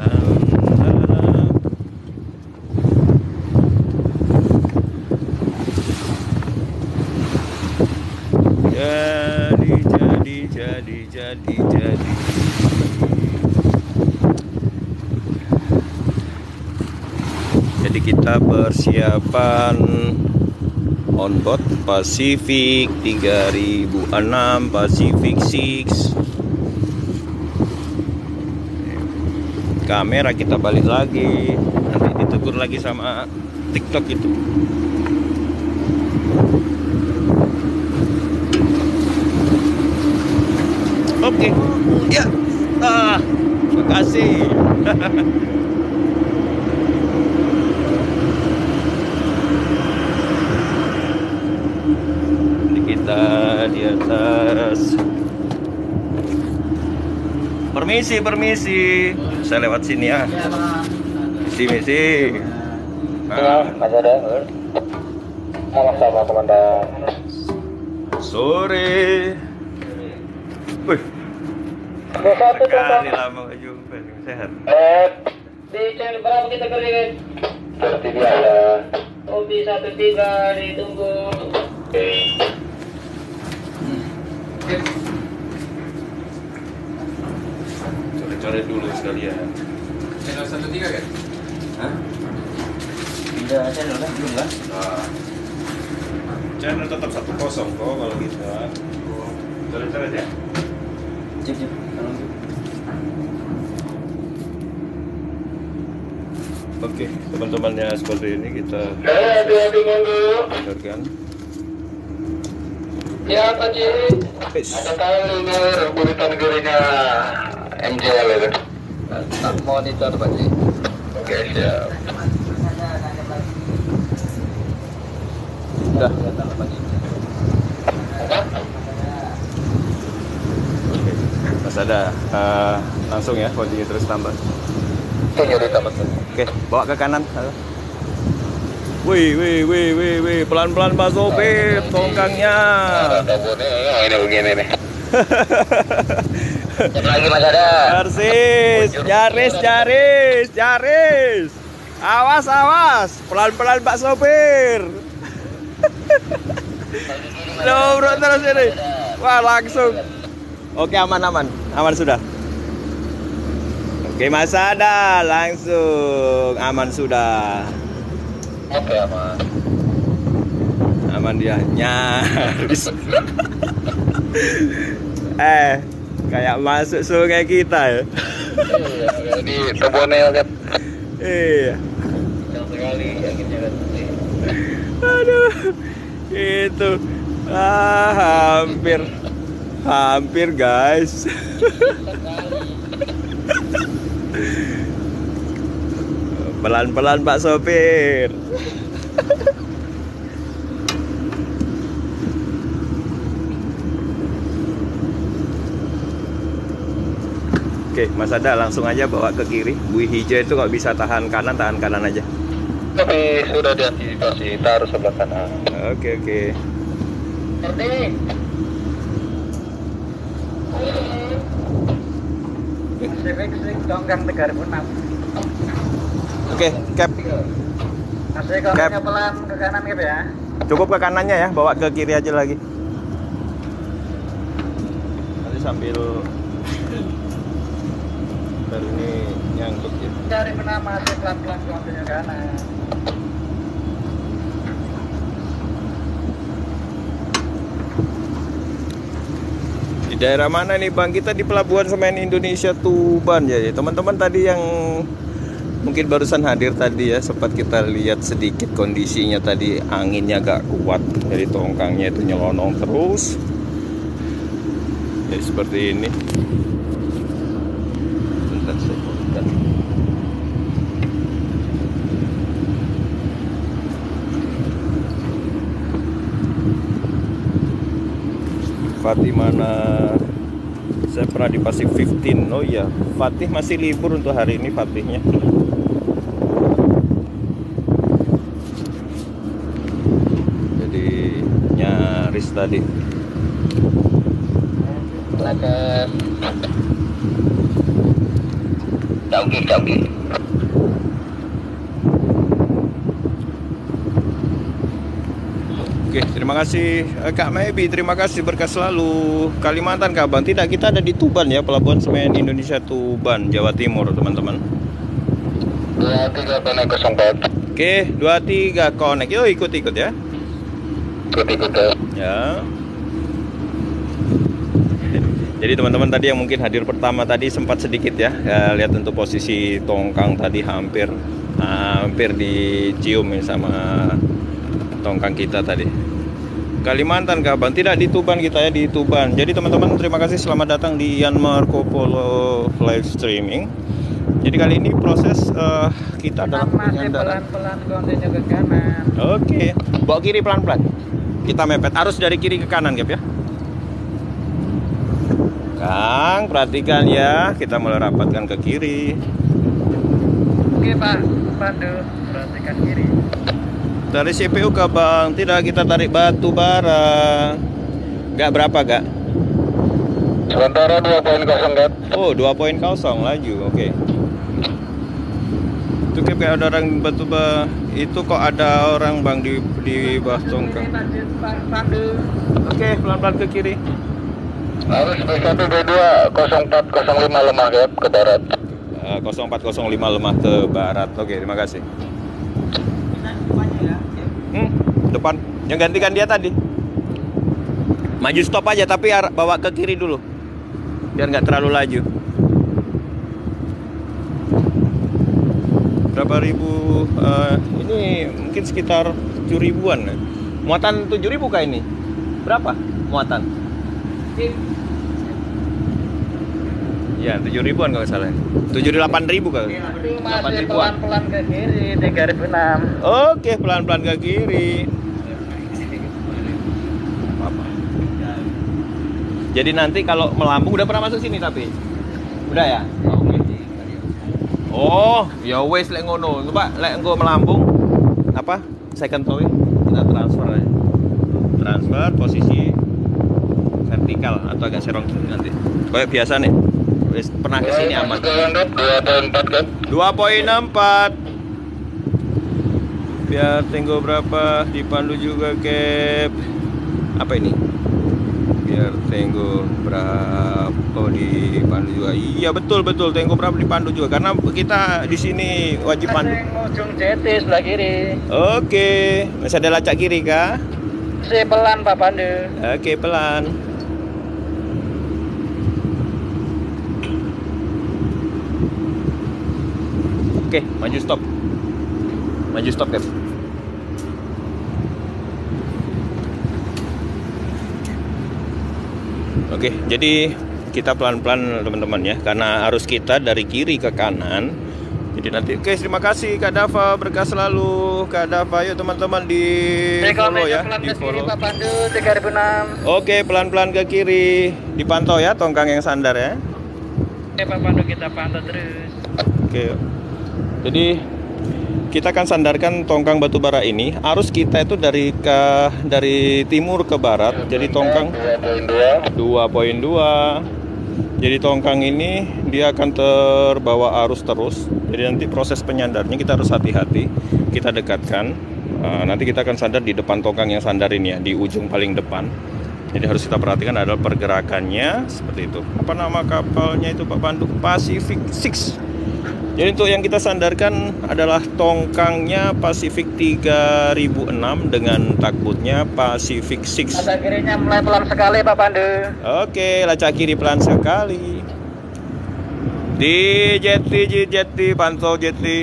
Jadi kita persiapan onboard Pacific 3006 Pacific 6. Kamera kita balik lagi, nanti ditegur lagi sama TikTok itu. Oke, ya, makasih. Ini kita di atas. Permisi, saya lewat sini ya. Misi. Ya, masih ada. Sama-sama, Komandan. Sore. Wih. Sekali lama gak jumpa. Sehat. Di channel berapa kita kerjain? Seperti biasa. Hobi 13 ditunggu. Coret dulu sekalian. Channel 13 kan? Hah? Udah channel kan? Belum kan? Nah. Channel tetap 10 kok kalau gitu. Coret-coret ya? Cip. Oke, teman-temannya seperti ini kita dengarkan. Ya, Pak Ji. Peace. Ada kali ini urutan geringnya MJL itu. Monitor, Pak Ji. Oke, siap. Udah. Oke, Mas ada langsung ya, posisi terus tambah. Oke, bawa ke kanan. Wih, pelan-pelan Pak sopir, tongkangnya. Ini begini nih. Lagi Mas ada. Persis, Yaris. Awas, pelan-pelan Pak sopir. Loh, bro, terus ini. Wah, langsung. Oke, aman sudah. Oke, Mas ada, langsung aman sudah. Oke, aman. Aman dia, nyaris. Kayak masuk sungai kita ya. Iya, di Tebonel kan. Iya. Yang sekali yakinnya kan. Aduh, itu hampir guys. Pelan-pelan Pak sopir. Oke, Mas ada langsung aja bawa ke kiri. Buih hijau itu nggak bisa tahan kanan aja. Tapi sudah diantisipasi, kita harus sebelah kanan. Oke. Ngerti? Pacific Tonggang 3006. Oke, cap. Masih kalau pelan ke kanan gitu ya. Cukup ke kanannya ya, bawa ke kiri aja lagi. Nanti sambil ini nyangkut ya. Cari penama, pelan-pelan ke kanan. Di daerah mana nih Bang? Kita di Pelabuhan Semen Indonesia Tuban ya. Teman-teman tadi yang mungkin barusan hadir tadi ya, sempat kita lihat sedikit kondisinya tadi, anginnya agak kuat, jadi tongkangnya itu nyelonong terus. Jadi seperti ini. Bentar saya buka. Fatih mana? Saya pernah di Pacific 15. Oh iya, Fatih masih libur untuk hari ini Fatihnya. Jadi nyaris tadi. Oke. Oke, terima kasih Kak Maybi, terima kasih, berkah selalu. Kalimantan Kak Bang, tidak, kita ada di Tuban ya, Pelabuhan Semen Indonesia Tuban, Jawa Timur teman-teman. 23 connect 04. Oke, 23 connect, yuk ikut-ikut ya. Ikut Ya. Jadi teman-teman tadi yang mungkin hadir pertama tadi sempat sedikit ya, lihat untuk posisi tongkang tadi hampir dicium ya sama tongkang kita tadi. Kalimantan Kak Bang, tidak di Tuban kita ya, di Tuban. Jadi teman-teman terima kasih, selamat datang di Yan Marco Polo live streaming. Jadi kali ini proses kita dalam penyandaran. Pelan-pelan kontennya ke kanan. Oke, bawa kiri pelan-pelan. Kita mepet arus dari kiri ke kanan, Gap ya. Kang, perhatikan ya, kita mulai rapatkan ke kiri. Oke Pak Pandu, perhatikan kiri. Dari CPU Kak Bang, tidak, kita tarik batu bara. Gak berapa Gak? Sementara 2.0 Gap. Oh, 2.0 laju, oke. Itu kayak ada orang batu bara. Itu kok ada orang Bang di bawah tongkang. Pak Pandu. Oke, pelan-pelan ke kiri. Harus B1 B2 0405 lemah Gap ke barat. 0405 lemah ke barat. Oke, terima kasih. Depan. Yang gantikan dia tadi. Maju stop aja tapi bawa ke kiri dulu. Biar nggak terlalu laju. Berapa ribu? Ini mungkin sekitar 7.000-an. Muatan 7.000 kah ini? Berapa muatan? Ya, 7.000-an kalau salah. 78.000 kali. Masih pelan-pelan ke kiri, 3.006. Oke, pelan-pelan ke kiri. Apa? Jadi nanti kalau melambung, udah pernah masuk sini tapi? Udah ya? Oke. Oh, ya wes lek ngono. Coba lek engko melambung apa? Second tow kita transfer aja. Transfer posisi vertikal atau agak serong nanti. Kayak biasa nih. Wes pernah ke sini aman. 2.4 kan? 2.64. Biar tenggo berapa dipandu juga Cap. Apa ini? Biar tenggo berapa dipandu juga. Iya betul tenggo berapa dipandu juga karena kita di sini wajib pandu. Ujung JT sebelah kiri. Oke, masih ada lacak kiri kah? Masih pelan Pak Pandu. Oke, pelan. Oke, maju stop. Maju stop, Cap. Oke, jadi kita pelan-pelan teman-teman ya, karena arus kita dari kiri ke kanan. Jadi nanti, oke, terima kasih Kak Dava, berkah selalu Kak Dava. Yuk teman-teman di follow ya, di follow. Pak Pandu 3.006. Oke, pelan-pelan ke kiri, dipantau ya tongkang yang sandar ya. Oke Pak Pandu, kita pantau terus. Oke, jadi kita akan sandarkan tongkang batubara ini. Arus kita itu dari timur ke barat. Jadi tongkang 2.2. Jadi tongkang ini dia akan terbawa arus terus. Jadi nanti proses penyandarnya kita harus hati-hati. Kita dekatkan. Nanti kita akan sandar di depan tongkang yang sandar ini ya, di ujung paling depan. Jadi harus kita perhatikan adalah pergerakannya seperti itu. Apa nama kapalnya itu Pak Pandu? Pacific 6. Jadi untuk yang kita sandarkan adalah tongkangnya Pacific 3006 dengan takbutnya Pacific 6. Lacak kirinya mulai pelan sekali Pak Pandu. Oke, lacak kiri pelan sekali. Di jeti, pantau jeti.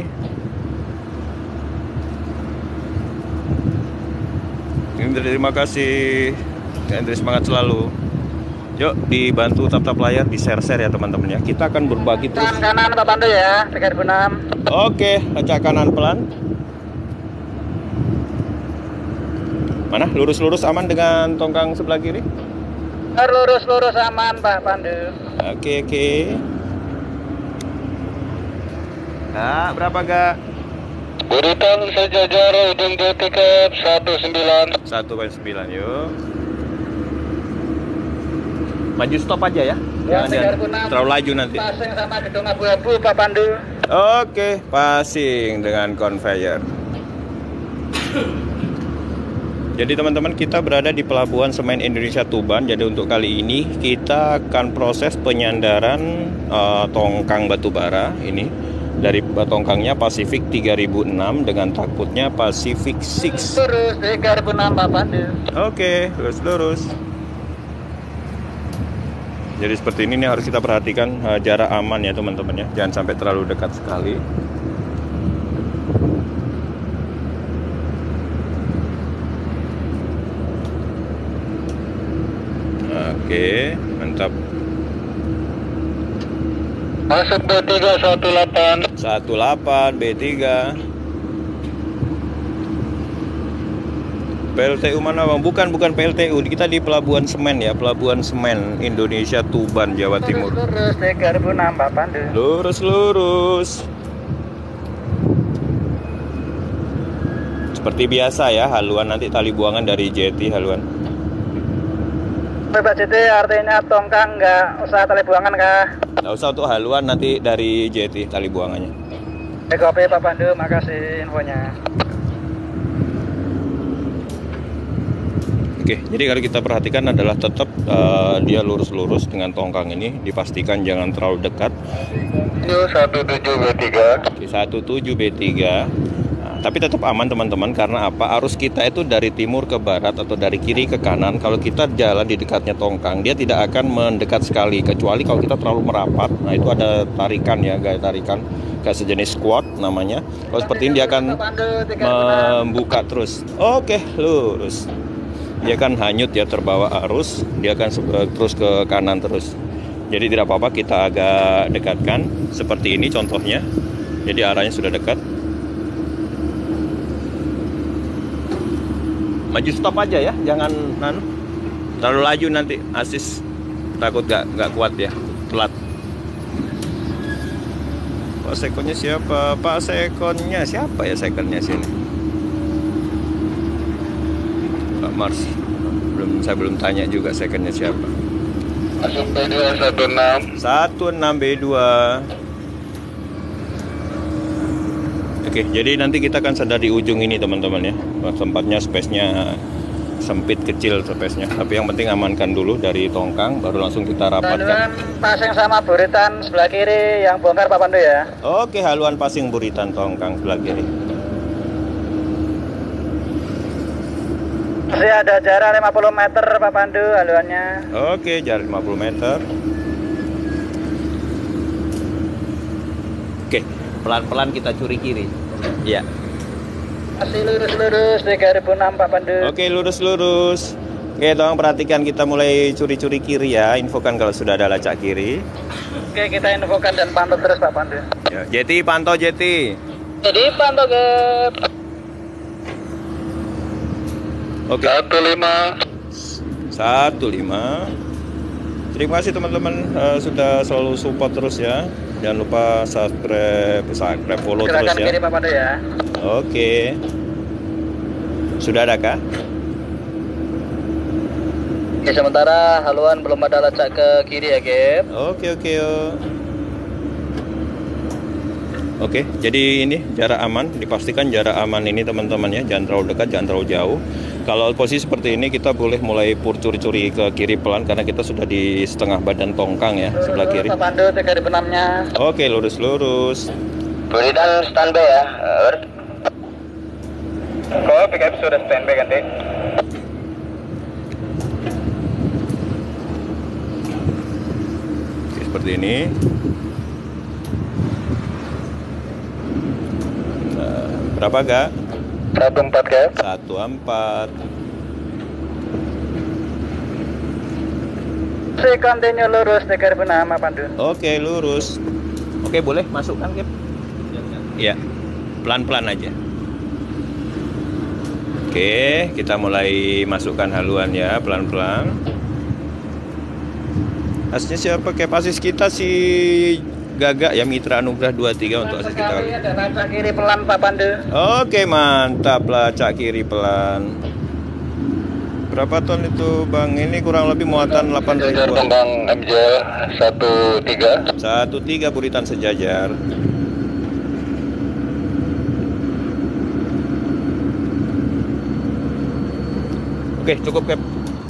Terima kasih. Hendri semangat selalu. Yuk dibantu tap-tap layar, di share-share ya teman-teman ya. Kita akan berbagi terus. Kanan Pak Pandu ya, 3.006. Oke, lacak kanan pelan. Mana? Lurus-lurus aman dengan tongkang sebelah kiri? Lurus aman Pak Pandu. Oke. Nah, berapa Kak? Buritan sejajar ujung tiket 19. 1.9 yuk. Maju stop aja ya. Ya, Jangan 3.006. terlalu laju nanti. Pasang sama gedung abu-abu Pak Pandu. Oke, passing dengan conveyor. Jadi teman-teman, kita berada di Pelabuhan Semen Indonesia Tuban. Jadi untuk kali ini kita akan proses penyandaran tongkang batubara ini. Dari tongkangnya Pacific 3006 dengan takutnya Pacific 6. Lurus 3006 Pak Pandu. Oke, lurus. Jadi seperti ini nih, harus kita perhatikan jarak aman ya teman-teman ya. Jangan sampai terlalu dekat sekali. Oke, mantap. Masuk B3 18. 18 B3. PLTU mana bang? Bukan PLTU, kita di Pelabuhan Semen ya, Pelabuhan Semen Indonesia Tuban, Jawa Timur. Lurus 3006 Pak Pandu. Lurus. Seperti biasa ya, haluan nanti tali buangan dari jeti haluan. Pak JT artinya tongkang nggak usah tali buangan kah? Nggak usah, untuk haluan nanti dari jeti tali buangannya. Kopi Pak Pandu, makasih infonya. Oke, jadi kalau kita perhatikan adalah tetap dia lurus dengan tongkang ini, dipastikan jangan terlalu dekat. 17B3. Oke, 17B3. Nah, tapi tetap aman teman-teman, karena apa? Arus kita itu dari timur ke barat atau dari kiri ke kanan. Kalau kita jalan di dekatnya tongkang, dia tidak akan mendekat sekali, kecuali kalau kita terlalu merapat. Nah, itu ada tarikan ya, gaya tarikan, kayak sejenis squat namanya. Kalau seperti ini dia akan membuka terus. Oke, lurus. Dia kan hanyut ya, terbawa arus, dia akan terus ke kanan terus. Jadi tidak apa-apa, kita agak dekatkan seperti ini contohnya. Jadi arahnya sudah dekat. Maju stop aja ya, jangan terlalu laju, nanti asis takut gak kuat ya, telat. Pak sekonnya siapa? Pak sekonnya siapa ya, sekonnya sini? Pak Mars. Saya belum tanya juga secondnya siapa. Masuk B2 16. 16B2. Oke, jadi nanti kita akan sadar di ujung ini teman-teman ya. Tempatnya space-nya sempit, kecil space-nya. Tapi yang penting amankan dulu dari tongkang, baru langsung kita rapatkan. Haluan pasing sama buritan sebelah kiri yang bongkar Pak Pandu ya. Oke, haluan pasing buritan tongkang sebelah kiri. Masih ada jarak 50 meter Pak Pandu haluannya. Oke, jarak 50 meter. Oke, pelan-pelan kita curi kiri. Ya. Masih lurus 3006 Pak Pandu. Oke, lurus. Oke, tolong perhatikan, kita mulai curi-curi kiri ya. Infokan kalau sudah ada lacak kiri. Oke, kita infokan dan pantau terus Pak Pandu. Ya, jeti, pantau jeti. Jadi pantau ke Oke. 15. Terima kasih teman-teman, sudah selalu support terus ya. Jangan lupa subscribe, follow terus gerakan ya. kiri Pak Pandu ya. Oke. Sudah ada kah? Oke, sementara haluan belum ada lacak ke kiri ya, Gep. Oke. Oke, jadi ini jarak aman, dipastikan jarak aman ini teman-teman ya, jangan terlalu dekat, jangan terlalu jauh. Kalau posisi seperti ini kita boleh mulai curi-curi ke kiri pelan, karena kita sudah di setengah badan tongkang ya, sebelah kiri. Pak Pandu 3006-nya. Oke, lurus. Buritan standby ya. Kok PKP sudah standby ganti? Oke, seperti ini. Nah, berapa gak? 14 Gep. 14. Continue lurus 3006 Pak Pandu. Oke, lurus. Oke, boleh masukkan, Gep? Iya, pelan-pelan aja. Oke, kita mulai masukkan haluan ya, pelan-pelan. Asisnya siapa? Kayak asis kita si Gagak ya, Mitra Anugrah 23 untuk asis kita. Ada lacak kiri pelan Pak Pandu. Oke, mantap, lacak kiri pelan. Berapa ton itu Bang? Ini kurang lebih muatan 8 ribuan. Kembang MJ 13. 13 buritan sejajar. Oke, cukup Cap.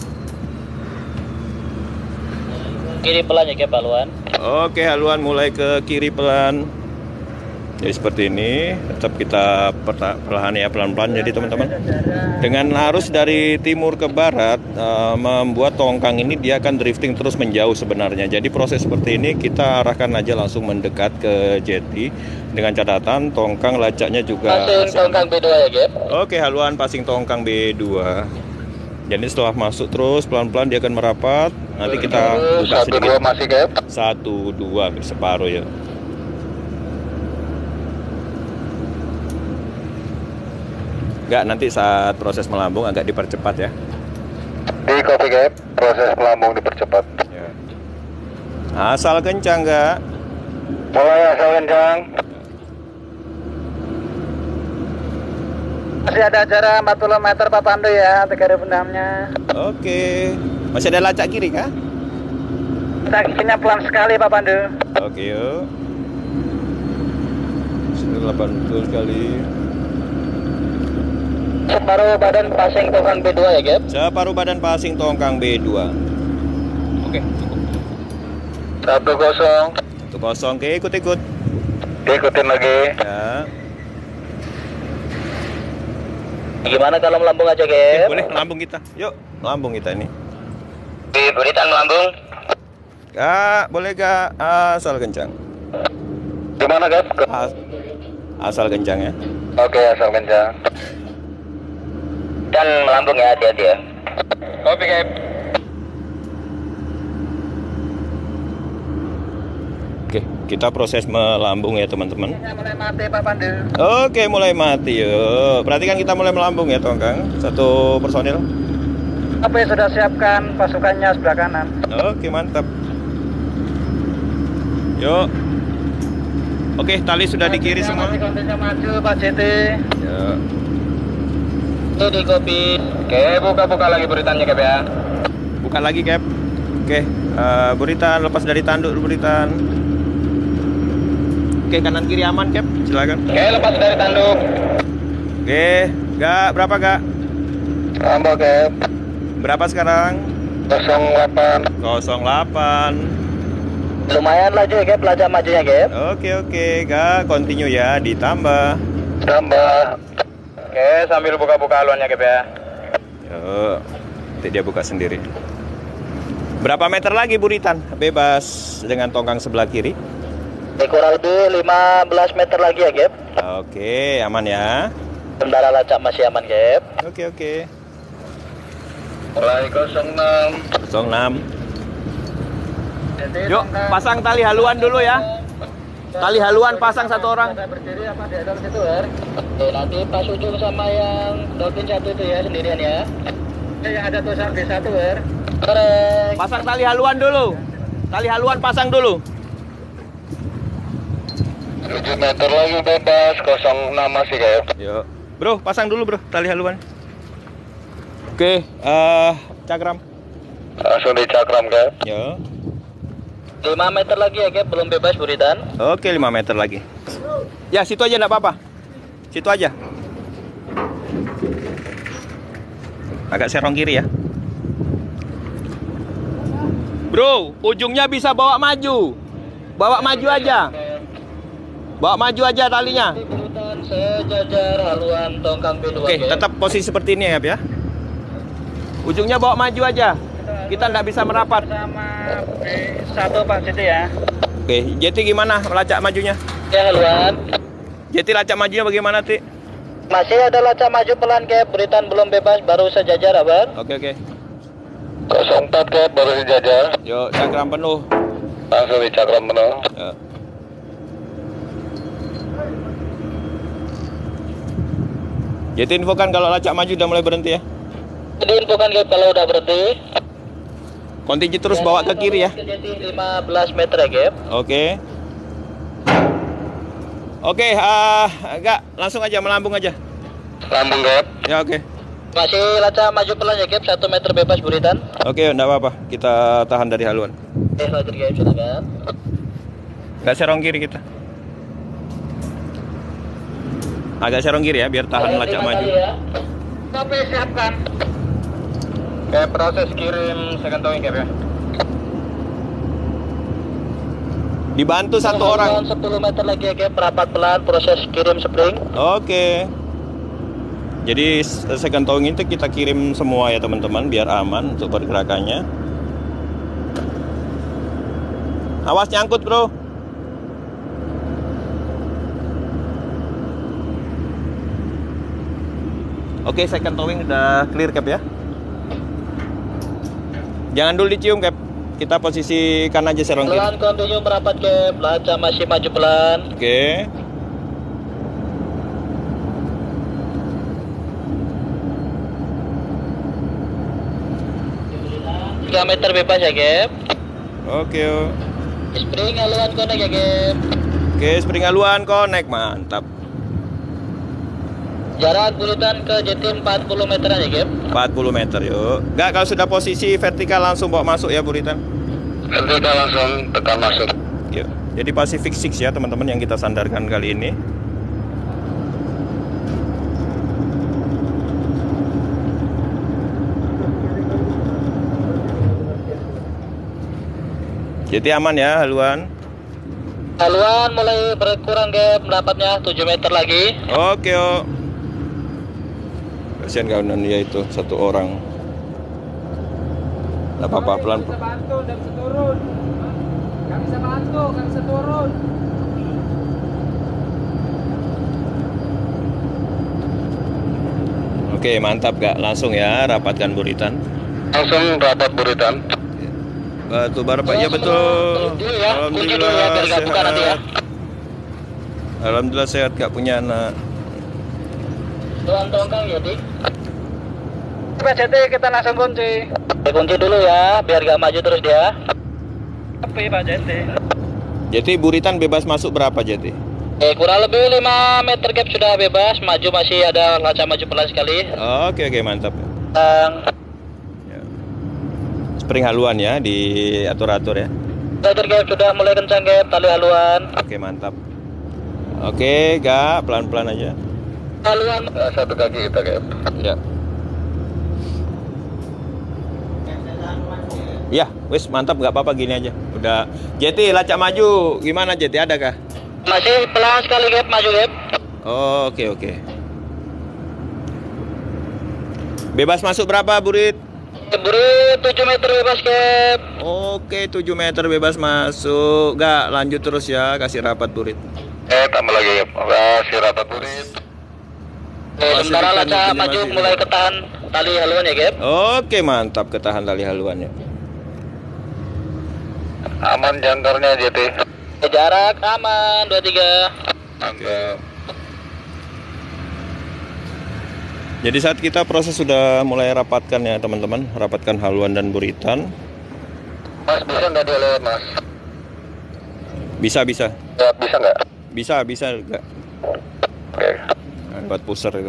Kiri pelan ya Cap haluan. Oke, haluan mulai ke kiri pelan. Jadi seperti ini, tetap kita perlahan ya, pelan-pelan. Jadi teman-teman, dengan arus dari timur ke barat membuat tongkang ini dia akan drifting terus menjauh sebenarnya. Jadi proses seperti ini kita arahkan aja langsung mendekat ke jeti, dengan catatan tongkang lacaknya juga Passing tongkang B2 ya Cap. Oke, haluan passing tongkang B2. Jadi setelah masuk terus pelan-pelan dia akan merapat. Nanti kita buka 1 2 masih Cap. 1 2 separuh ya. Enggak, nanti saat proses melambung agak dipercepat ya. Di copy Cap, proses melambung dipercepat. Ya. Asal kencang enggak? Mulai asal kencang. Masih ada jarak 40 meter Pak Pandu ya, 3.6-nya. Oke. Masih ada lacak kiri kah? Taksinya pelan sekali Pak Pandu. Oke, yuk. 80 sekali. Separuh badan passing tongkang B2 ya Cap. Separuh badan passing tongkang B2. Oke, cukup. 1 0. 1-0, oke, ikut-ikut. Ikutin lagi. Ya. Gimana kalau melambung aja Oke, Cap? boleh melambung kita. Yuk, melambung kita ini. Beritan melambung. Gak, boleh gak? Asal kencang. Gimana Cap? Asal kencang ya. Oke, asal kencang. Dan melambung ya, hati-hati ya. Copy Cap. Oke, kita proses melambung ya teman-teman. Mulai mati Pak Pandu. Oke, mulai mati yuk. Perhatikan kita mulai melambung ya tongkang. 1 personil. Apa yang sudah siapkan pasukannya sebelah kanan? Oke, mantap. Yuk. Oke, tali sudah di kiri semua. Kontennya maju Pak JT. Ya. Itu di kopi. Oke, buka-buka lagi beritannya Cap ya. Buka lagi, Cap. Oke, buritan lepas dari tanduk buritan. Oke, kanan kiri aman, Cap. Silakan. Oke, lepas dari tanduk. Oke, gak berapa gak? Tambah Cap. Berapa sekarang? 08. 08. Lumayan laju ya Cap, lajak majunya Cap. Oke, gak continue ya, ditambah. Tambah. Oke, sambil buka-buka haluannya Cap ya. Yuk, nanti dia buka sendiri. Berapa meter lagi buritan? Bebas dengan tongkang sebelah kiri. Kurang lebih 15 meter lagi ya Cap. Oke, aman ya. Kendara lacak masih aman Cap. Oke. Mulai 06. 06. Yuk, pasang tali haluan dulu ya. Tali haluan pasang 1 orang. Berdiri apa di dalam situ Her? Oke, nanti pas ujung sama yang dolphin 1 itu ya sendirian ya. Yang ada tulisan B1 Her. Korek. Pasang tali haluan dulu. Tali haluan pasang dulu. 7 meter lagi bebas, 06 masih Cap. Yuk. Bro, pasang dulu bro tali haluan. Oke, cakram. Langsung dicakram Cap. Yuk. 5 meter lagi ya Cap, belum bebas buritan. Oke, 5 meter lagi. Ya, situ aja enggak apa-apa. Situ aja. Agak serong kiri ya. Bro, ujungnya bisa bawa maju. Bawa maju aja. Bawa maju aja talinya. Buritan sejajar haluan tongkang B2 Oke, Cap. tetap posisi seperti ini ya. Ujungnya bawa maju aja. Kita nggak bisa merapat. Sama B1 Pak JT ya. Oke, Jeti gimana lacak majunya? Ya haluan. Jeti lacak majunya bagaimana, Ti? Masih ada lacak maju pelan Cap, buritan belum bebas, baru sejajar Abang. Oke. 04 Cap, baru sejajar. Yuk, cakram penuh. Langsung dicakram penuh. Yuk. Jeti infokan kalau lacak maju udah mulai berhenti ya. Diinfokan Cap kalau udah berhenti. Continue terus bawa ke kiri ya. Jadi 15 meter ya Cap. Oke. Oke, enggak, langsung aja melambung aja. Lambung Cap. Ya, oke. Masih lacak maju pelan ya Cap, 1 meter bebas buritan. Oke, enggak apa-apa. Kita tahan dari haluan. Oke, lanjut Cap, silakan. Enggak serong kiri kita. Agak serong kiri ya biar tahan lacak maju. Ya. Sampai siapkan. Kayak proses kirim second towing Cap ya. Dibantu satu orang. 10 meter lagi ya Cap, rapat pelan proses kirim spring. Oke. Jadi second towing itu kita kirim semua ya teman-teman, biar aman untuk pergerakannya. Awas nyangkut bro. Oke, second towing udah clear Cap ya. Jangan dulu dicium Cap. Kita posisikan aja serong kiri. Pelan continue merapat Cap, lancar masih maju pelan. Oke. 3 meter bebas ya Cap. Oke. Spring haluan connect ya Cap. Oke, spring haluan connect, mantap. Jarak buritan ke JT 40 meteran ya Cap. 40 meter yuk. Enggak, kalau sudah posisi vertikal langsung bawa masuk ya buritan. Vertikal langsung tekan masuk. Yuk. Jadi Pacific 6 ya teman-teman yang kita sandarkan kali ini. Jadi aman ya haluan. Haluan mulai berkurang Cap, mendapatnya 7 meter lagi. Oke, oh. Kasihan kawanan dia itu satu orang. Tidak apa-apa, pelan. Nggak bisa bantu, nggak bisa turun. Nggak bisa bantu, nggak bisa turun. Oke, mantap gak? Langsung ya, rapatkan buritan. Langsung rapat buritan. Batu bara Pak, ya betul. Dulu ya, kunci dulu ya biar gak buka nanti ya. Alhamdulillah sehat, gak punya anak. Tuan tongkang ya Dik. PCT kita langsung kunci. Kunci dulu ya, biar gak maju terus dia. Tapi Pak JT. Jadi buritan bebas masuk berapa jadi? Kurang lebih 5 meter Cap sudah bebas, maju masih ada lacak maju pelan sekali. Oke, mantap. Ya. Spring haluan ya, diatur-atur ya. Meter Cap sudah mulai kencang Cap, tali haluan. Oke, mantap. Oke, gak pelan-pelan aja. Haluan. Satu kaki kita Cap. Ya. Ya, wis mantap, nggak apa-apa gini aja. Udah. Jeti, lacak maju. Gimana Jeti, ada kah? Masih pelan sekali Cap, maju Cap. Oke. Bebas masuk berapa, Burit? Burit 7 meter bebas Cap. Oke, 7 meter bebas masuk. Gak, lanjut terus ya, kasih rapat Burit. Tambah lagi Cap. Kasih rapat burit. Sementara lacak maju mulai ketahan tali haluan ya Cap. Oke, mantap, ketahan tali haluannya. Aman jangkarnya JT. Jarak aman 23. Mantap. Jadi saat kita proses sudah mulai rapatkan ya teman-teman, rapatkan haluan dan buritan. Mas bisa nggak dia lewat Mas? Bisa. Ya, bisa nggak? Bisa enggak? Oke. Buat pusar itu.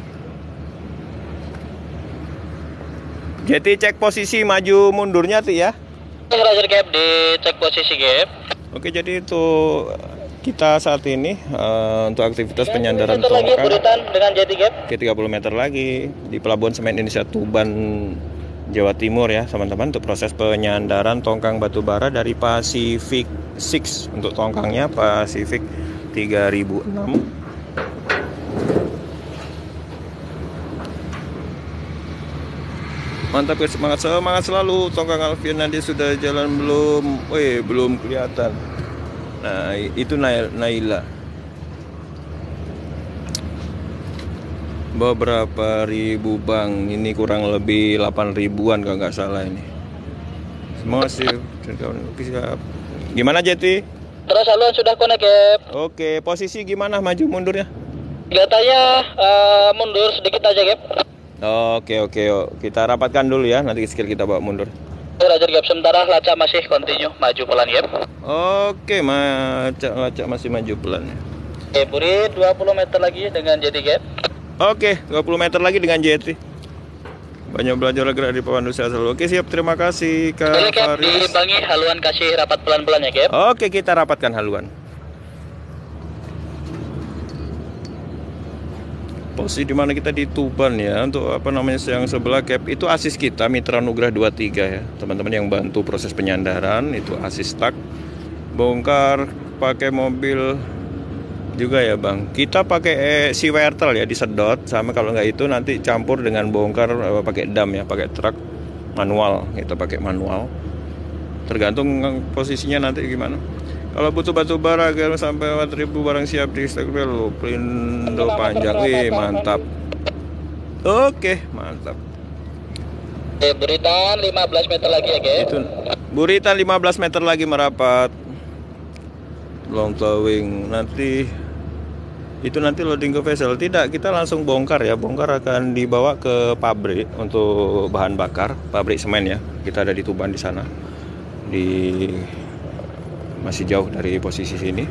Jadi cek posisi maju mundurnya tuh ya. Roger Cap, dicek posisi Cap. Oke, jadi itu kita saat ini untuk aktivitas penyandaran meter lagi tongkang buritan dengan JT Cap. ke 30 meter lagi di Pelabuhan Semen Indonesia Tuban, Jawa Timur ya teman-teman, untuk proses penyandaran tongkang batu bara dari Pacific 6. Untuk tongkangnya Pacific 3006. Mantap guys, semangat selalu. Tongkang Alfian nanti sudah jalan belum? Belum kelihatan. Nah, itu Naila. Beberapa ribu bang, ini kurang lebih 8 ribuan kalau nggak salah ini. Semua sih. Gimana Jeti? Terus haluan sudah connect Cap. Oke, posisi gimana maju mundurnya? Kelihatannya mundur sedikit aja Cap. Oke, kita rapatkan dulu ya, nanti skill kita bawa mundur. Roger Cap, sementara lacak masih continue maju pelan Cap. Oke, lacak masih maju pelan ya. Burit 20 meter lagi dengan JT Cap. Oke, 20 meter lagi dengan JT. Banyak belajar lagi dari pemandu saya selalu. Oke, siap, terima kasih Kak Boleh Cap, Faris. diimbangi haluan kasih rapat pelan-pelan ya Cap. Oke, kita rapatkan haluan. Posisi di mana kita di Tuban ya. Untuk apa namanya yang sebelah cap itu asis kita Mitra Nugrah 23 ya. Teman-teman yang bantu proses penyandaran itu asis tak. Bongkar pakai mobil juga ya Bang. Kita pakai si wertel ya disedot, sama kalau nggak itu nanti campur dengan bongkar pakai dam ya, pakai truk manual. Kita pakai manual. Tergantung posisinya nanti gimana. Kalau butuh batu bara sampai 4.000 barang siap di Instagram Prindo panjang. Wih, mantap. Oke, mantap. Buritan 15 meter lagi ya, Gep. Itu Buritan 15 meter lagi merapat. Long towing nanti itu nanti loading ke vessel. Tidak, kita langsung bongkar ya. Bongkar akan dibawa ke pabrik untuk bahan bakar, pabrik semen ya. Kita ada di Tuban di sana. Masih jauh dari posisi sini.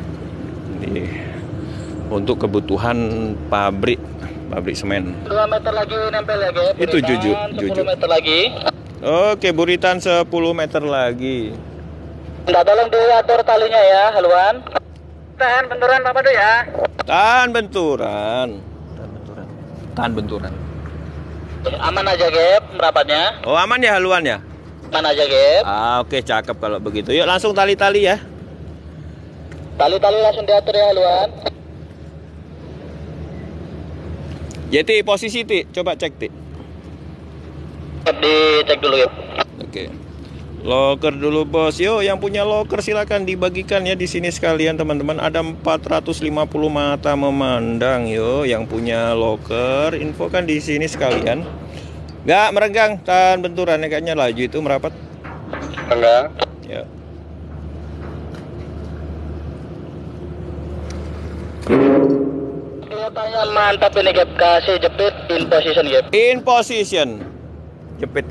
Untuk kebutuhan pabrik semen. 2 meter lagi nempel ya, Gep. Itu jujur. 10 meter lagi. Oke, Buritan 10 meter lagi. Nggak, tolong diatur talinya ya, haluan. Tahan benturan Pak Padu ya. Tahan benturan. Aman aja, Gep, merapatnya. Oh, aman ya haluannya? Aman aja, Gep. Oke, cakep kalau begitu. Yuk langsung tali-tali ya. Tali-tali langsung diatur ya, haluan. Jadi posisi Ti, coba cek Ti. Dicek dulu, Gep. Oke. Loker dulu bos. Yo, yang punya loker silakan dibagikan ya di sini sekalian teman-teman. Ada 450 mata memandang yo. Yang punya loker infokan di sini sekalian. Nggak merenggang, tahan benturan kayaknya laju itu merapat. Enggak. Ya. Kelihatannya mantap ini, Gep. Kasih jepit in position, Gep. In position. Jepit.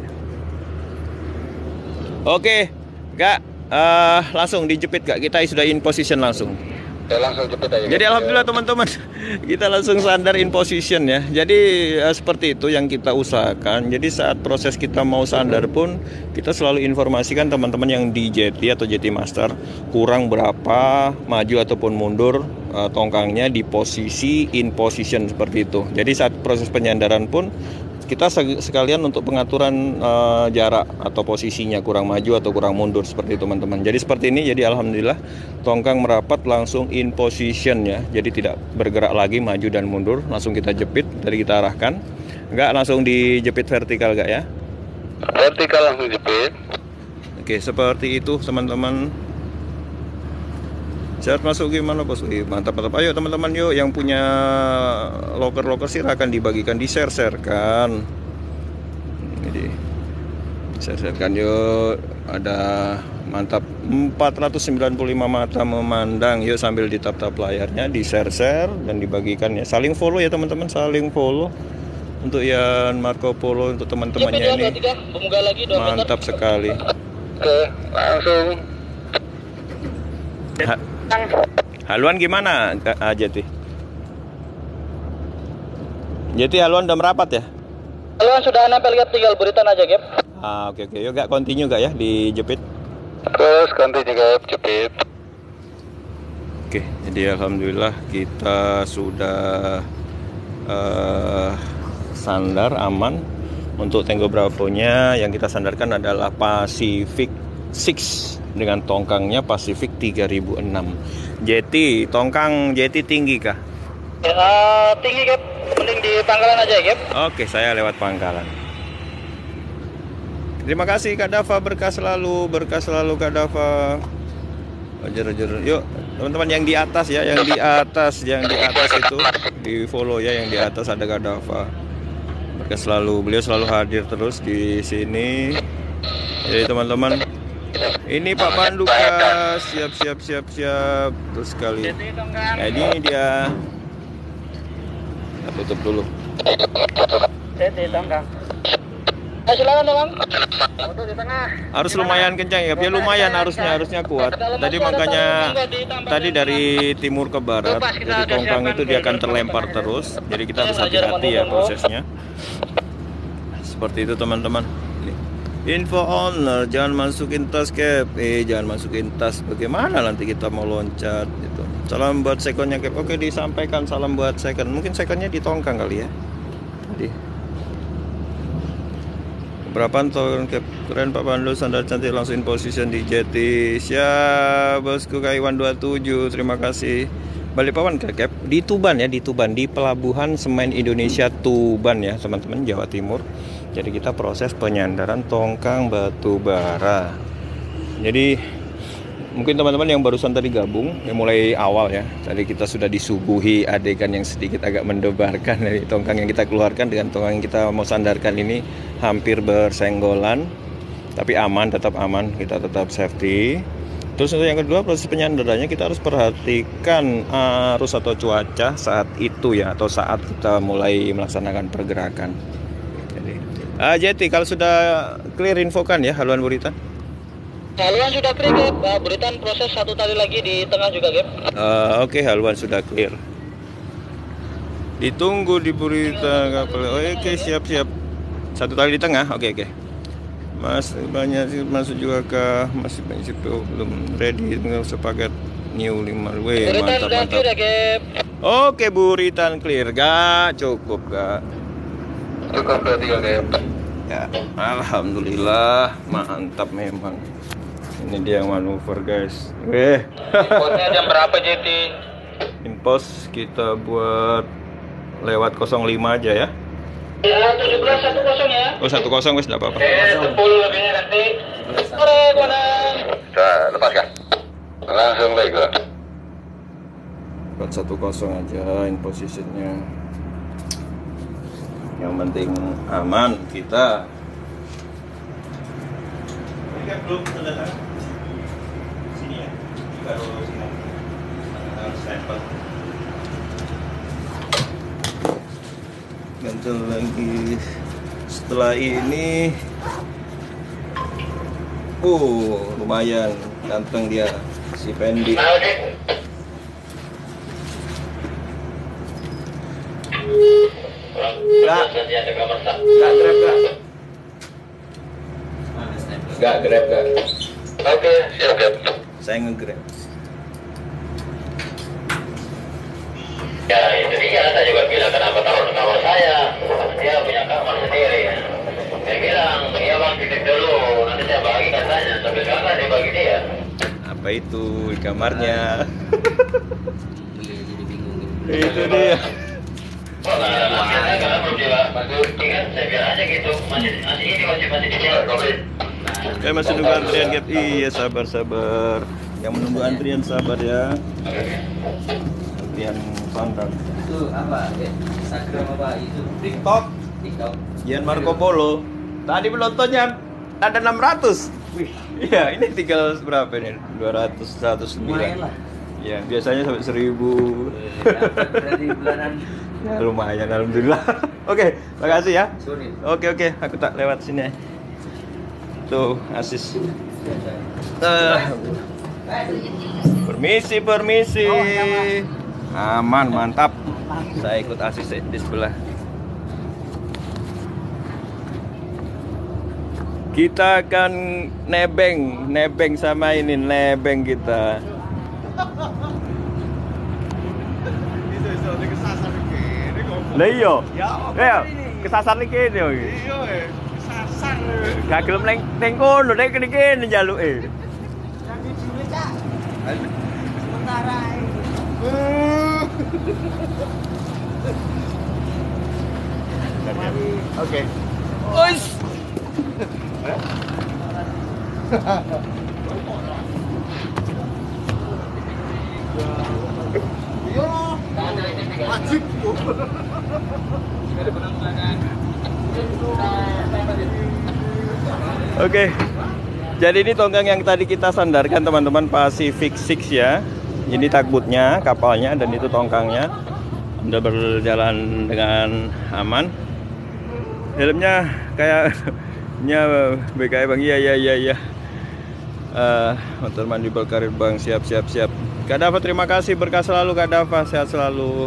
Oke, Kak, langsung dijepit Kak. Kita sudah in position langsung. Ya langsung jepit aja. Jadi alhamdulillah teman-teman, kita langsung sandar in position ya. Jadi seperti itu yang kita usahakan. Jadi saat proses kita mau sandar pun kita selalu informasikan teman-teman yang di JT atau JT Master kurang berapa, maju ataupun mundur tongkangnya di posisi in position seperti itu. Jadi saat proses penyandaran pun kita sekalian untuk pengaturan jarak atau posisinya kurang maju atau kurang mundur seperti itu teman-teman. Jadi seperti ini, jadi alhamdulillah tongkang merapat langsung in position ya. Jadi tidak bergerak lagi maju dan mundur, langsung kita jepit dari kita arahkan. Enggak langsung dijepit vertikal enggak ya? Vertikal langsung jepit. Oke, seperti itu teman-teman. Saat masuk gimana bos? Mantap. Ayo teman-teman yuk yang punya loker silakan dibagikan, di-share-sharekan. Jadi share-sharekan yuk. Ada mantap 495 mata memandang. Yuk sambil ditap-tap layarnya, di-share-share dan dibagikan ya. Saling follow ya teman-teman, saling follow. Untuk yang Marco Polo untuk teman-temannya ini. Mantap sekali. Oke, langsung. Haluan gimana Jati? Jati haluan udah merapat ya? Haluan sudah nempel, Gep, tinggal buritan aja, Gep. Oke. Yuk gak continue gak ya dijepit? Terus ganti juga jepit. Oke, jadi alhamdulillah kita sudah sandar aman. Untuk Tango Bravo-nya yang kita sandarkan adalah Pacific 6 dengan tongkangnya Pacific 3006. JT, tongkang JT tinggi kah? Ya, tinggi, Gep. Mending di pangkalan aja, Gep. Oke, saya lewat pangkalan. Terima kasih Kak Dava, berkah selalu Kak Dava. Ajar. Yuk, teman-teman yang di atas ya, yang di atas itu di follow ya, yang di atas ada Kak Dava. Berkah selalu, beliau selalu hadir terus di sini. Jadi teman-teman, ini Pak Panduka, siap terus sekali. Nah ini dia. Kita tutup dulu. Silakan Bang. Harus lumayan kencang ya, dia lumayan harusnya kuat. Tadi makanya tadi dari timur ke barat, jadi tongkang itu dia akan terlempar terus. Jadi kita harus hati-hati ya prosesnya. Seperti itu teman-teman. Info owner, jangan masukin tas cap, jangan masukin tas. Bagaimana nanti kita mau loncat gitu. Salam buat sekonnya Cap. Oke, disampaikan salam buat sekon. Mungkin sekonnya di tongkang kali ya. Jadi berapa ton Cap? Keren Pak Pandu, sandal cantik langsung in position di jeti. Siap bosku Kaiwan 27. Terima kasih. Balikpapan Cap di Tuban ya, di Tuban, di Pelabuhan Semen Indonesia Tuban ya teman-teman, Jawa Timur. Jadi kita proses penyandaran tongkang batu bara. Jadi mungkin teman-teman yang barusan tadi gabung, yang mulai awal ya, tadi kita sudah disuguhi adegan yang sedikit agak mendebarkan dari tongkang yang kita keluarkan dengan tongkang yang kita mau sandarkan ini hampir bersenggolan, tapi aman, tetap aman, kita tetap safety. Terus untuk yang kedua, proses penyandarannya kita harus perhatikan arus atau cuaca saat itu ya, atau saat kita mulai melaksanakan pergerakan. Jadi, Jeti kalau sudah clear infokan ya haluan Buritan. Haluan sudah clear, Gap. Buritan proses satu tali lagi di tengah juga, Gap. Oke, haluan sudah clear. Ditunggu di Buritan kapal. Oke, siap-siap. Satu tali di tengah. Oke. Mas banyak sih masuk juga ke masih banyak CPU belum ready tinggal sepaket new 5W. Mantap. Clear, Gap. Oke, Buritan clear. Gak cukup, gak. Cukup berarti ya, Cap. Ya, alhamdulillah, mantap memang. Ini dia yang manuver guys. Posnya jam berapa Jeti? Inpos kita buat lewat 05 aja ya. Ya, 1710 ya. Oh 10 wes enggak apa-apa. 10 lebihnya nanti. Sore, Konan. Sudah, lepaskan. Langsung baik lah. Buat 10 aja in positionnya. Yang penting aman kita. Ini kan belum terdengar. Sini ya. Baru sini. Sampel. Gantel lagi. Setelah ini lumayan ganteng dia si Pendi. Gak grab. Oke, siap, Cap. Saya nge-grab. Ya, itu dia. Saya juga bilang kenapa taruh di kamar saya. Dia punya kamar sendiri. Saya bilang, iya bang, titip dulu. Nanti saya bagi katanya. Sampai sekarang dia bagi dia. Apa itu di kamarnya? Itu dia. Oh, nah, saya kalau belum dibantu, kan saya bilang aja gitu. Masih ini masih di jalan, Covid. Oke, masih nunggu antrian Gap. Iya, sabar. Yang menunggu antrian sabar ya. Antrian sandal. Itu apa? Instagram apa itu? TikTok. Gian Marco Polo. Tadi penontonnya ada 600. Wih, Iya, ini tinggal berapa nih? 200, 109. lumayan lah. Ya, biasanya sampai 1000. Dapat dari bulanan. Ya, lumayan alhamdulillah. Oke, makasih ya. Sorry. Oke, aku tak lewat sini. Tuh, asis. Permisi. Aman, mantap. Saya ikut asis di sebelah. Kita akan nebeng sama ini, nebeng kita. Lah iya. Ya, kesasar iki kene yo. Iya, kesasar. Gak gelem ning kono, nek kene njaluke. Sementara Oke. Ois. Wajib. Oke. Jadi ini tongkang yang tadi kita sandarkan teman-teman, Pacific 6 ya. Ini takbutnya, kapalnya, dan itu tongkangnya. Udah berjalan dengan aman. Helmnya kayaknya BKI Bang. Iya. Motor mandi karir Bang, siap. Kak Dava, terima kasih, berkah selalu Kak Dava, sehat selalu.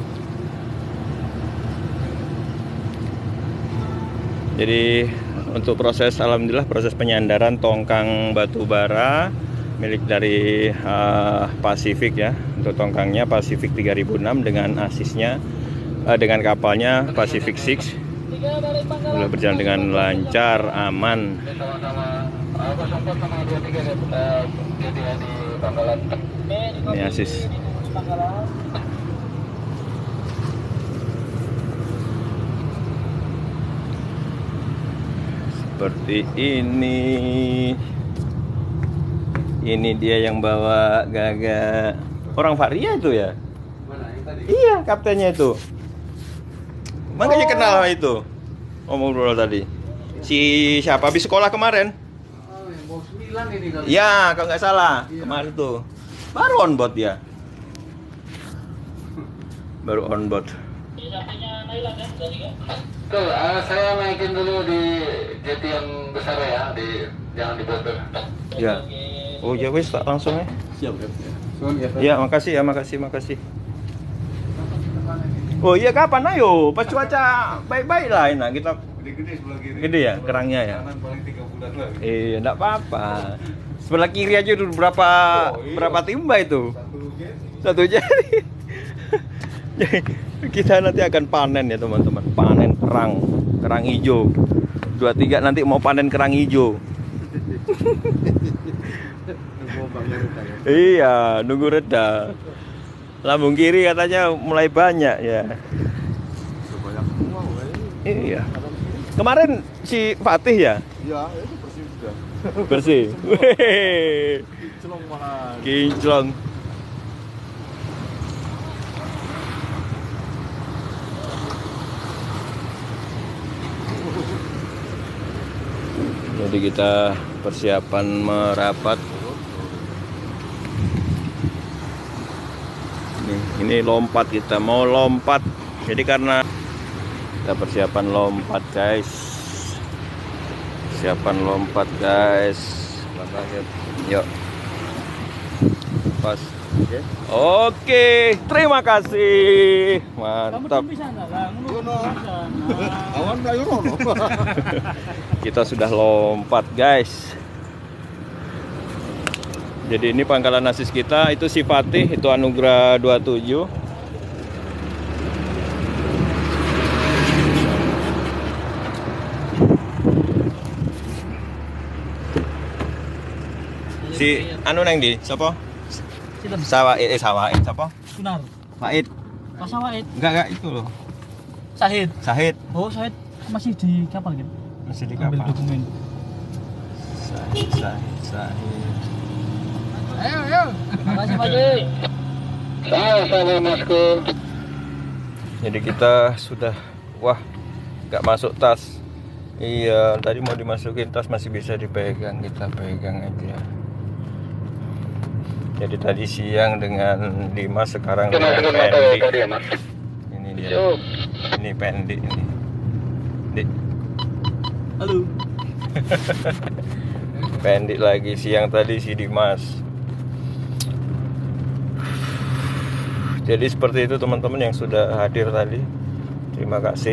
Jadi untuk proses, alhamdulillah proses penyandaran tongkang batu bara milik dari Pacific ya, untuk Untuk tongkangnya Pacific 3006 dengan asisnya dengan kapalnya Pacific 6 sudah berjalan dengan lancar, aman. Ini asis. Seperti ini. Ini dia yang bawa Gaga. Orang Varia itu ya? Mana yang tadi? Iya, kaptennya itu. Makanya kenal sama itu. Ngobrol tadi. Si siapa habis sekolah kemarin? Oh, yang bawa 9 ini kali. Ya, kalau nggak salah. Iya. Kemarin tuh. Baru on board dia. Baru on board. Tuh, saya naikin dulu di jeti yang besar ya, jangan di botol. Ya. Oh ya wes tak langsung ya. Siap, Sun, ya. Ya, makasih ya, makasih. Oh iya kapan ayo? Pas cuaca baik-baik lah enak kita. Gede-gede sebelah kiri. Gede ya kerangnya ya. Kanan paling 3 bulan lagi. Enggak apa-apa. Sebelah kiri aja udah berapa timba itu? Satu jari. Jadi, kita nanti akan panen ya teman-teman. Panen kerang hijau. 23 nanti mau panen kerang hijau. Iya, nunggu reda. Lambung kiri katanya mulai banyak ya. Iya. Kemarin si Fatih ya? Iya, itu bersih sudah. Bersih. Wih. Kinclong malah. Kinclong. Jadi kita persiapan merapat. Ini lompat, kita mau lompat. Jadi karena kita persiapan lompat guys. Persiapan lompat guys. Yuk. Pas. Oke, terima kasih. Mantap. Awan kayu rono. Kita sudah lompat guys. Jadi ini pangkalan asis kita, itu si Fatih, itu Anugrah 27. Si anu neng di, siapa? Sawaid, siapa? Sunar. Faid. Pas Sawaid. Enggak itu loh. Sahid. Sahid. Oh, Sahid masih di kapal gitu. Masih di Ambil kapal. dokumen. Sahid. Ayo. Makasih Pak Ji. Sama-sama Masku. Jadi kita sudah, wah, nggak masuk tas. Iya, tadi mau dimasukin tas masih bisa dipegang, kita pegang aja. Jadi tadi siang dengan Dimas, sekarang dengan Pendi. Ini dia. Ini Pendi ini. Dik. Halo. Pendi lagi, siang tadi si Dimas. Jadi seperti itu teman-teman yang sudah hadir tadi. Terima kasih.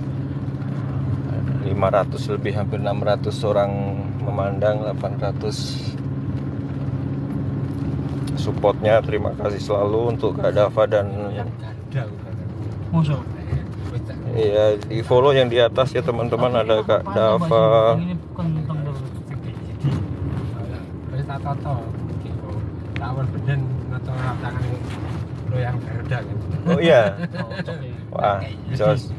500 lebih, hampir 600 orang memandang, 800 supportnya. Terima kasih selalu untuk Kak Dava dan Masuk. iya, di follow yang di atas ya teman-teman, ada Kak Dava. Ini bukan tentang Wis tak toto. Tawar beden noto tangan lo yang beda kan. Oh iya. Wah, jos.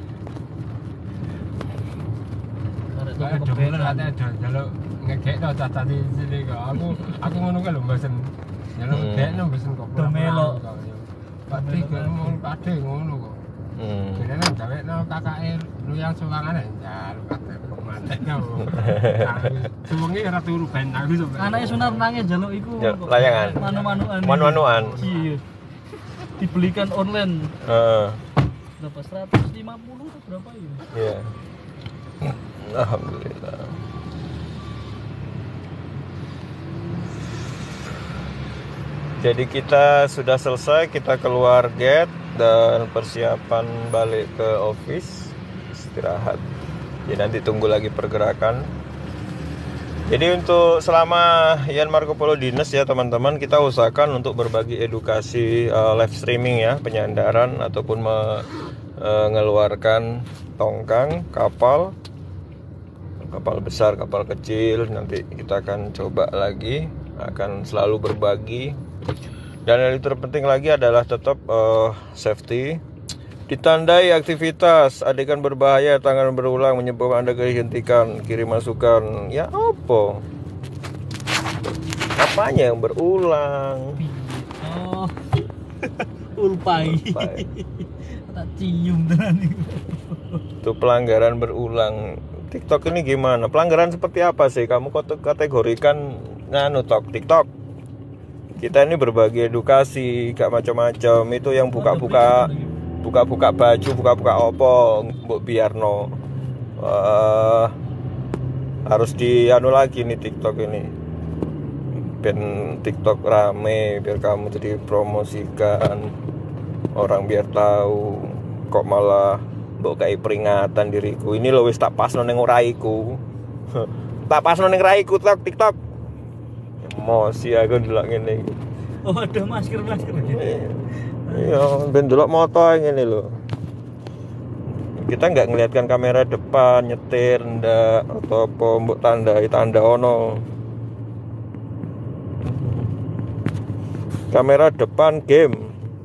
Dulu ate jaluk ngegekno tadi sini kok. Aku ngono kan lho mbesen. Jaluk ngegekno mbesen kok. Domelo. Pati ngono pade ngono kok. Kene nang gawekno kakake lu yang suwangan jaluk kate mantekno. Suwengi ora turu ben aku iso. Anake Sunar nangis jaluk iku. Layangan. Manu-manuan. Iya. Dibelikan online. Berapa? 150 atau berapa ini? Iya. Alhamdulillah. Jadi kita sudah selesai, kita keluar gate dan persiapan balik ke office, istirahat. Jadi nanti tunggu lagi pergerakan. Jadi untuk selama Ian Marco Polo Dinas ya teman-teman, kita usahakan untuk berbagi edukasi live streaming ya, penyandaran ataupun mengeluarkan tongkang kapal besar, kapal kecil. Nanti kita akan coba lagi, akan selalu berbagi. Dan yang terpenting lagi adalah tetap safety. Ditandai aktivitas, adegan berbahaya, tangan berulang, menyebabkan Anda dihentikan, kirim masukan. Ya apa? Apanya yang berulang? Oh, ulpai. Tak cium tenan itu. Itu pelanggaran berulang. TikTok ini gimana? Pelanggaran seperti apa sih? Kamu kategorikan TikTok. Kita ini berbagi edukasi, gak macam-macam. Itu yang buka-buka baju, buka-buka opo, mbok biarno. Harus lagi nih TikTok ini. Ben TikTok rame, biar kamu jadi promosikan. Orang biar tahu. Kok malah mbok kayak peringatan diriku. Ini loh wis tak pasno ning raiku. Tak pasno ning raiku TikTok. Emosi aku ndelok ngene iki. Oh, ada masker gitu. Iya, ben delok moto ngene lho. Kita nggak ngelihatkan kamera depan, nyetir ndak atau apa mbok tanda ono. Kamera depan game.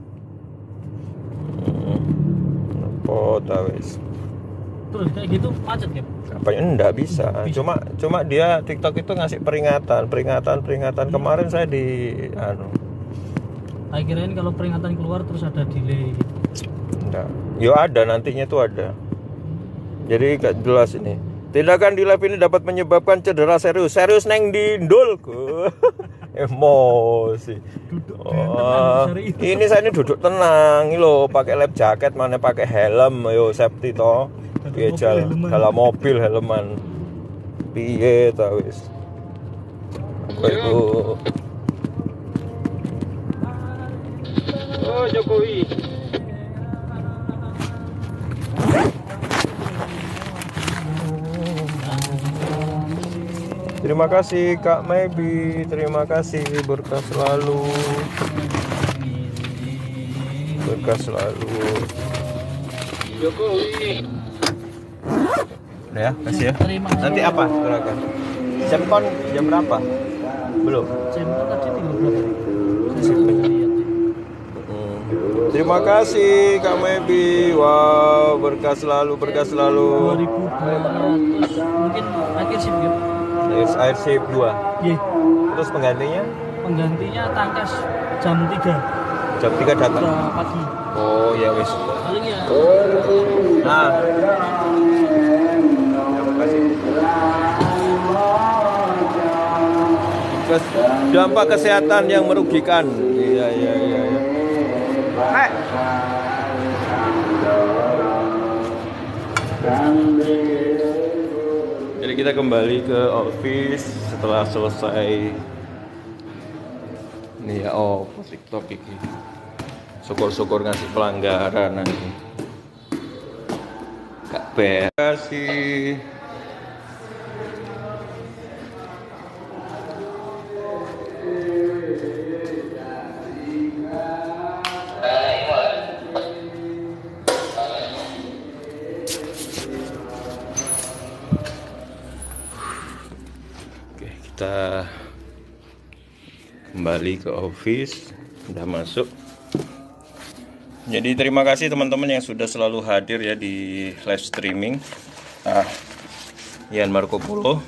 Apa ta wis. Terus kayak gitu macet ya? Apanya enggak bisa. Cuma dia TikTok itu ngasih peringatan. Kemarin saya di Saya kirain kalau peringatan keluar terus ada delay gitu. Enggak. Yo ada, nantinya itu ada. Jadi gak jelas ini. Tindakan di live ini dapat menyebabkan cedera serius. Serius neng dindulku. Emosi. Ini saya ini duduk tenang, ini loh, pakai lab jaket, mana pakai helm, yo safety toh. Piye dalam mobil helman. Piye ta wis. Apa itu? Oh Jokowi. Terima kasih Kak Maybe, terima kasih, berkah selalu. Berkah selalu. Jokowi. Udah ya, kasih ya. Terima kasih. Nanti apa gerakan? Jam berapa? Belum. Jam tadi tinggal berapa? Terima kasih Kak Maybe. Wow, berkah selalu, berkah selalu. 2.200 mungkin akhir shift ya. Air shift 2. Iya. Terus penggantinya? Penggantinya tangkas jam 3. Jam 3 datang. Pagi. Oh, ya wis. Paling ya. Nah. Terima kasih. Dampak kesehatan yang merugikan. Iya. Jadi kita kembali ke office setelah selesai. Nih ya, TikTok ini. Syukur-syukur ngasih pelanggaran nanti. Kak kasih. Kita kembali ke office, udah masuk. Jadi terima kasih teman-teman yang sudah selalu hadir ya di live streaming Ian Marco Polo.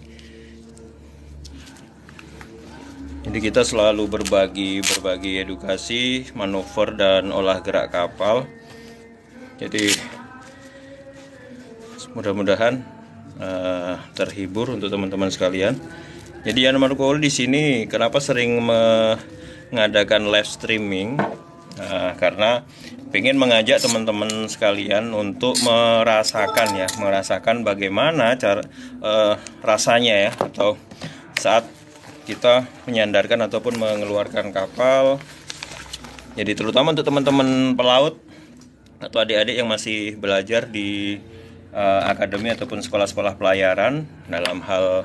Jadi kita selalu berbagi edukasi, manuver dan olah gerak kapal. Jadi mudah-mudahan terhibur untuk teman-teman sekalian. Jadi Ian Marco Polo di sini kenapa sering mengadakan live streaming? Karena pengen mengajak teman-teman sekalian untuk merasakan bagaimana cara rasanya ya, atau saat kita menyandarkan ataupun mengeluarkan kapal. Jadi terutama untuk teman-teman pelaut atau adik-adik yang masih belajar di akademi ataupun sekolah-sekolah pelayaran dalam hal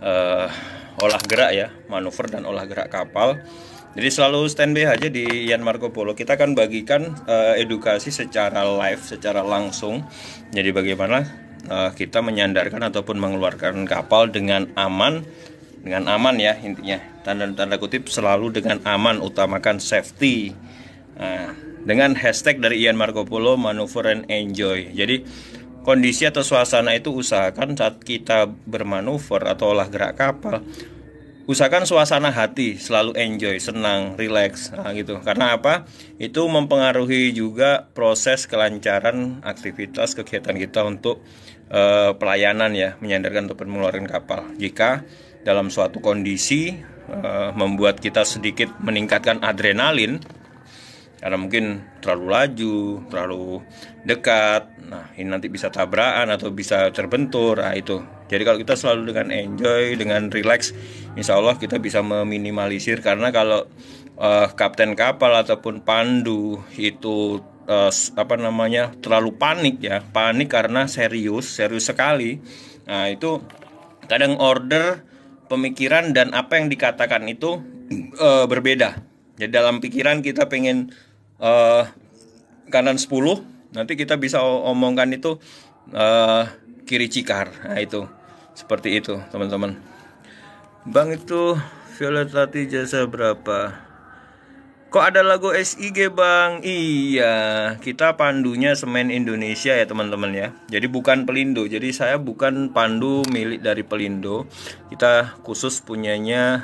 olah gerak ya, manuver dan olah gerak kapal. Jadi selalu standby aja di Ian Marco Polo. Kita akan bagikan edukasi secara live, secara langsung. Jadi bagaimana kita menyandarkan ataupun mengeluarkan kapal dengan aman ya intinya. Tanda kutip selalu dengan aman, utamakan safety. Nah, dengan hashtag dari Ian Marco Polo, manuver and enjoy. Jadi kondisi atau suasana itu usahakan saat kita bermanuver atau olah gerak kapal, usahakan suasana hati selalu enjoy, senang, relax, nah gitu. Karena apa? Itu mempengaruhi juga proses kelancaran aktivitas kegiatan kita untuk pelayanan ya, menyandarkan ataupun mengeluarkan kapal. Jika dalam suatu kondisi membuat kita sedikit meningkatkan adrenalin, karena mungkin terlalu laju, terlalu dekat, nah ini nanti bisa tabrakan atau bisa terbentur, nah itu. Jadi kalau kita selalu dengan enjoy, dengan relax, insya Allah kita bisa meminimalisir. Karena kalau kapten kapal ataupun pandu itu terlalu panik ya, panik karena serius sekali, nah itu kadang order, pemikiran dan apa yang dikatakan itu berbeda. Jadi dalam pikiran kita pengen kanan 10, nanti kita bisa omongkan itu kiri cikar. Nah itu seperti itu teman-teman. Bang, itu Violet Lati jasa berapa? Kok ada logo SIG bang? Iya, kita pandunya Semen Indonesia ya teman-teman ya. Jadi bukan Pelindo. Jadi saya bukan pandu milik dari Pelindo. Kita khusus punyanya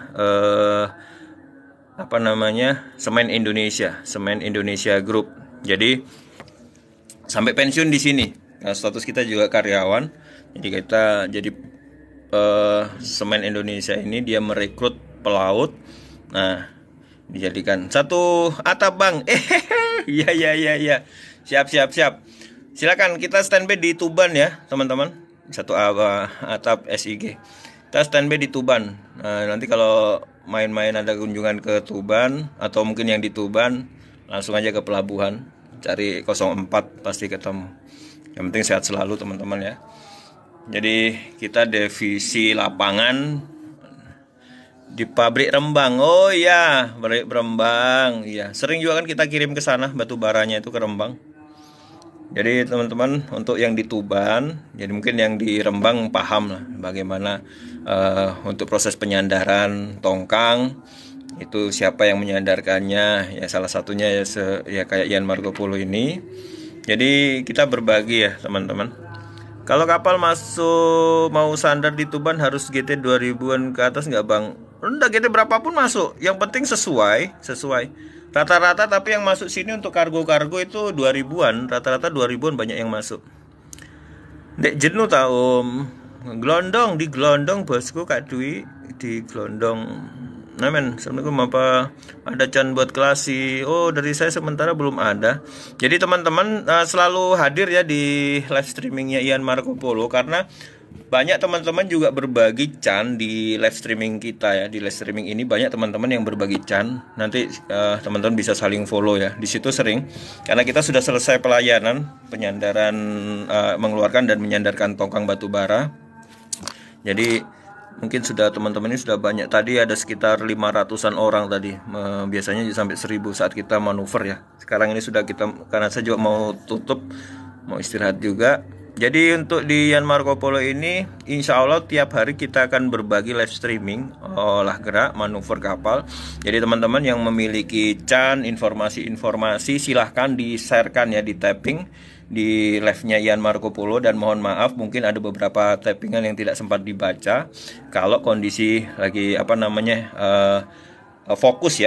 Semen Indonesia Group. Jadi sampai pensiun di sini. Nah, status kita juga karyawan. Jadi kita Semen Indonesia ini dia merekrut pelaut. Nah, dijadikan satu atap bang. Iya. Siap. Silakan kita standby di Tuban ya teman-teman. Satu atap SIG. Kita standby di Tuban. Nah, nanti kalau main-main ada kunjungan ke Tuban atau mungkin yang di Tuban, langsung aja ke pelabuhan, cari 04 pasti ketemu. Yang penting sehat selalu teman-teman ya. Jadi kita divisi lapangan di pabrik Rembang. Oh iya, pabrik Rembang. Iya, sering juga kan kita kirim ke sana batu baranya itu ke Rembang. Jadi teman-teman, untuk yang di Tuban, jadi mungkin yang di Rembang paham lah bagaimana untuk proses penyandaran tongkang itu, siapa yang menyandarkannya ya, salah satunya ya kayak Ian Marco Polo ini. Jadi kita berbagi ya teman-teman. Kalau kapal masuk mau sandar di Tuban harus GT 2000-an ke atas nggak bang? Rendah, GT berapapun masuk, yang penting sesuai rata-rata. Tapi yang masuk sini untuk kargo itu 2000-an, rata-rata 2000-an banyak yang masuk. Dek jenuh tak om? Gelondong, di Gelondong bosku Kak Dwi, di Gelondong. Nah men, Assalamualaikum, apa ada can buat klasi? Oh, dari saya sementara belum ada. Jadi teman-teman selalu hadir ya di live streamingnya Ian Marco Polo, karena banyak teman-teman juga berbagi can di live streaming kita ya. Di live streaming ini banyak teman-teman yang berbagi can. Nanti teman-teman bisa saling follow ya. Di situ sering, karena kita sudah selesai pelayanan penyandaran, mengeluarkan dan menyandarkan tongkang batu bara. Jadi mungkin sudah teman-teman ini sudah banyak. Tadi ada sekitar 500-an orang tadi. Biasanya sampai 1000 saat kita manuver ya. Sekarang ini sudah kita, karena saya juga mau tutup, mau istirahat juga. Jadi untuk di Ian Marco Polo ini, insya Allah tiap hari kita akan berbagi live streaming olah gerak manuver kapal. Jadi teman-teman yang memiliki can, informasi-informasi, silahkan di-sharekan ya, di tapping di live-nya Ian Marco Polo. Dan mohon maaf mungkin ada beberapa tappingan yang tidak sempat dibaca kalau kondisi lagi fokus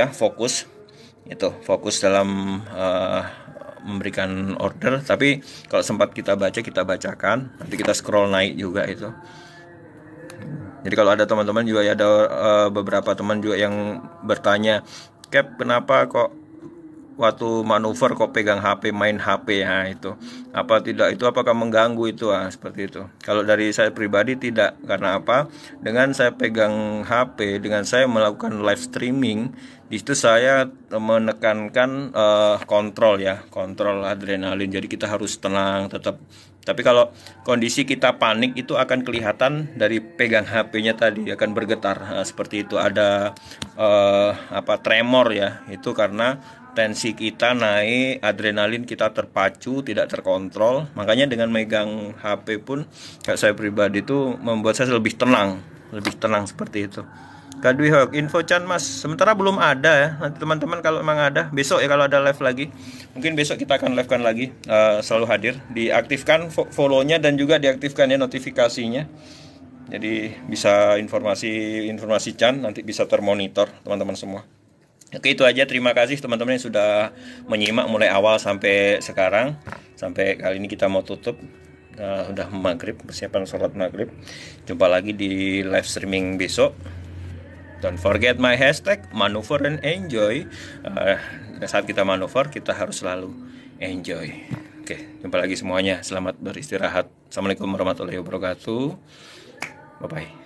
dalam memberikan order. Tapi kalau sempat kita baca, kita bacakan. Nanti kita scroll naik juga itu. Jadi kalau ada teman-teman juga ada beberapa teman juga yang bertanya, Cap kenapa kok waktu manuver kok pegang HP, main HP ya itu. Apa tidak itu apakah mengganggu itu seperti itu. Kalau dari saya pribadi tidak, karena apa? Dengan saya pegang HP, dengan saya melakukan live streaming, di situ saya menekankan kontrol adrenalin. Jadi kita harus tenang tetap. Tapi kalau kondisi kita panik itu akan kelihatan dari pegang HP-nya tadi akan bergetar seperti itu, ada tremor ya. Itu karena tensi kita naik, adrenalin kita terpacu, tidak terkontrol. Makanya dengan megang HP pun kayak saya pribadi itu membuat saya lebih tenang seperti itu. Kadwihok, info Chan Mas, sementara belum ada ya. Nanti teman-teman kalau memang ada, besok ya kalau ada live lagi, mungkin besok kita akan live-kan lagi, selalu hadir. Diaktifkan follow-nya dan juga diaktifkan ya notifikasinya. Jadi bisa informasi Chan nanti bisa termonitor teman-teman semua. Oke, itu aja. Terima kasih teman-teman yang sudah menyimak mulai awal sampai sekarang. Sampai kali ini kita mau tutup. Udah maghrib, persiapan sholat maghrib. Jumpa lagi di live streaming besok. Don't forget my hashtag manuver and enjoy. Saat kita manuver kita harus selalu enjoy. Oke, jumpa lagi semuanya. Selamat beristirahat. Assalamualaikum warahmatullahi wabarakatuh. Bye bye.